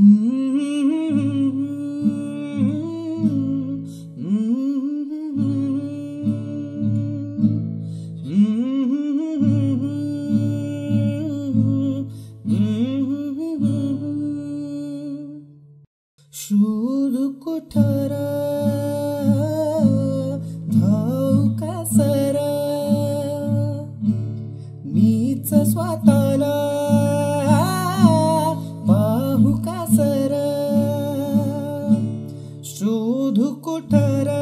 शोध कुठारा धाव कासरा मीच स्वतःला पाहू कासरा शोध कुठारा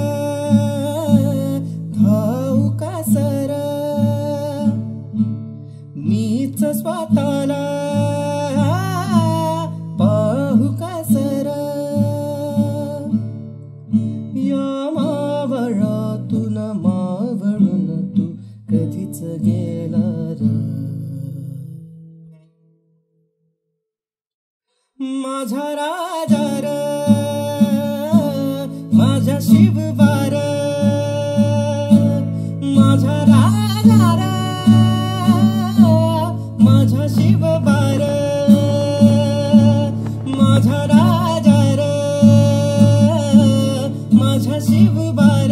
धाव कासरा मीच स्वतःला पाहू कासरा या मावळातून मावळून तू कधीच गेला र माझा राजा र माझा शिवबार माझा राजा र माझा शिवबार माझा राजा र माझा शिवबार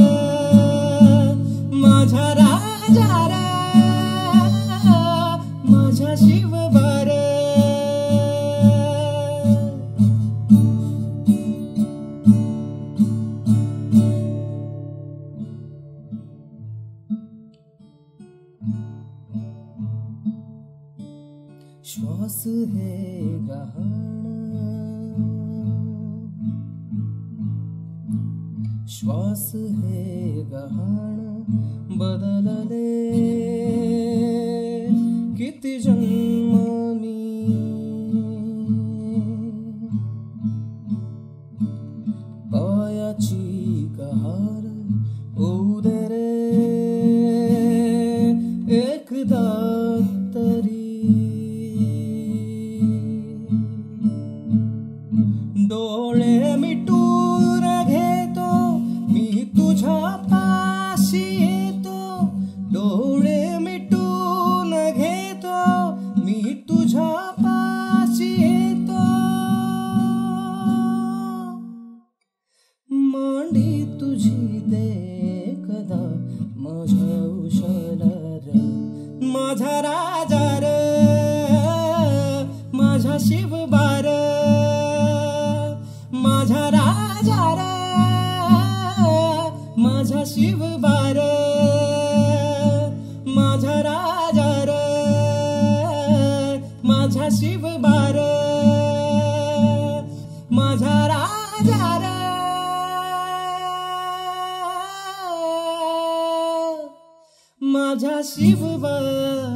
माझा राजा र माझा शिवबार श्वास है गहन श्वास है गहन बदलले किती जन्म मी पायाची कहार उदरे एकदा तरी डोळे मिटून घेतो मी तुझ्या पाशी येतो डोळे मिटून घेतो मी तुझ्या पाशी येतो मांडी तुझी दे कदा माझ्या उशाला र माझा राजा र माझा शिवबार माझा राजा र माझा शिवबार माझा राजा र माझा शिवबार माझा राजा र माझा शिवबार